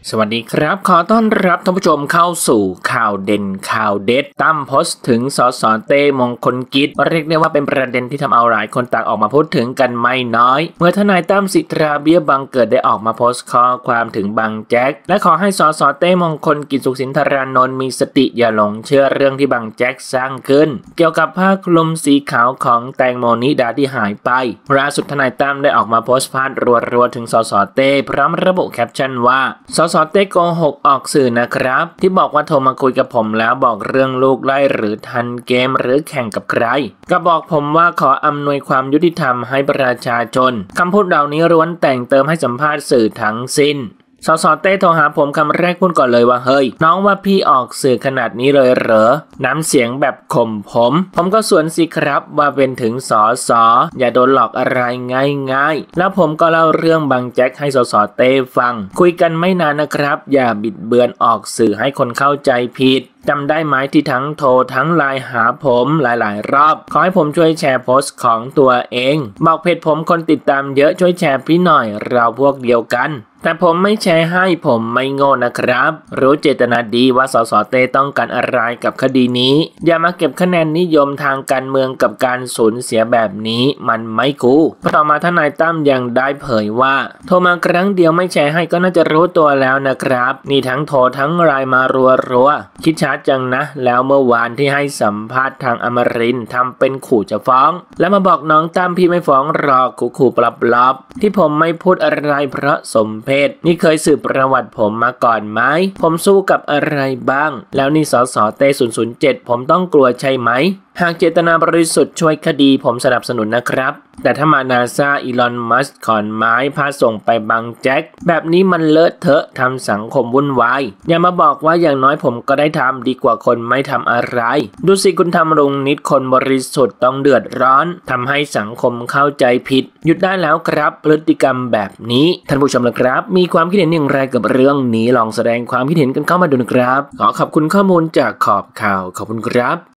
สวัสดีครับขอต้อนรับท่านผู้ชมเข้าสู่ข่าวเด่นข่าวเด็ดตั้มโพสต์ถึงสสเต้มงคลกิจเรียกได้ว่าเป็นประเด็นที่ทำเอาหลายคนต่างออกมาพูดถึงกันไม่น้อยเมื่อทนายตั้มสิทธาเบี้ยบังเกิดได้ออกมาโพสต์ข้อความถึงบังแจ็คและขอให้สสเต้มงคลกิจสุขสินธารานนท์มีสติอย่าหลงเชื่อเรื่องที่บังแจ็คสร้างขึ้นเกี่ยวกับผ้าคลุมสีขาวของแตงโมนิดาที่หายไปล่าสุดทนายตั้มได้ออกมาโพสต์พาดรัวๆถึงสสเต้พร้อมระบุแคปชั่นว่าสสเต้โกหกออกสื่อนะครับที่บอกว่าโทรมาคุยกับผมแล้วบอกเรื่องลูกไล่หรือทันเกมหรือแข่งกับใครก็บอกผมว่าขออำนวยความยุติธรรมให้ประชาชนคำพูดเหล่านี้ล้วนแต่งเติมให้สัมภาษณ์สื่อทั้งสิ้นสสเต้โทรหาผมคำแรกพูดก่อนเลยว่าเฮ้ยน้องว่าพี่ออกสื่อขนาดนี้เลยเหรอน้ำเสียงแบบข่มผมก็สวนสิครับว่าเป็นถึงสสอย่าโดนหลอกอะไรง่ายๆแล้วผมก็เล่าเรื่องบังแจ็คให้สสเต้ฟังคุยกันไม่นานนะครับอย่าบิดเบือนออกสื่อให้คนเข้าใจผิดจำได้ไหมที่ทั้งโทรทั้งไลน์หาผมหลายๆรอบขอให้ผมช่วยแชร์โพสต์ของตัวเองบอกเพจผมคนติดตามเยอะช่วยแชร์พี่หน่อยเราพวกเดียวกันแต่ผมไม่แชร์ให้ผมไม่โง่นะครับรู้เจตนาดีว่าสสเต้ต้องการอะไรกับคดีนี้อย่ามาเก็บคะแนนนิยมทางการเมืองกับการสูญเสียแบบนี้มันไม่กูต่อมาทนายตั้มยังได้เผยว่าโทรมาครั้งเดียวไม่แชร์ให้ก็น่าจะรู้ตัวแล้วนะครับนี่ทั้งโทรทั้งไลน์มารัวๆคิดช้าจังนะแล้วเมื่อวานที่ให้สัมภาษณ์ทางอมรินทร์ทำเป็นขู่จะฟ้องแล้วมาบอกน้องตั้มพี่ไม่ฟ้องหรอกขู่ปลับๆที่ผมไม่พูดอะไรเพราะสมเพศนี่เคยสืบประวัติผมมาก่อนไหมผมสู้กับอะไรบ้างแล้วนี่สสเต้007ผมต้องกลัวใช่ไหมหากเจตนาบริสุทธิ์ช่วยคดีผมสนับสนุนนะครับแต่ถ้ามานาซาอีลอนมัสก์ขอนไม้พาส่งไปบังแจ็คแบบนี้มันเลอะเทอะทำสังคมวุ่นวายอย่ามาบอกว่าอย่างน้อยผมก็ได้ทำดีกว่าคนไม่ทำอะไรดูสิคุณทำรงนิดคนบริสุทธิ์ต้องเดือดร้อนทำให้สังคมเข้าใจผิดหยุดได้แล้วครับพฤติกรรมแบบนี้ท่านผู้ชมนะครับมีความคิดเห็นอย่างไรกับเรื่องนี้ลองแสดงความคิดเห็นกันเข้ามาดูนะครับขอขอบคุณข้อมูลจากขอบข่าวขอบคุณครับ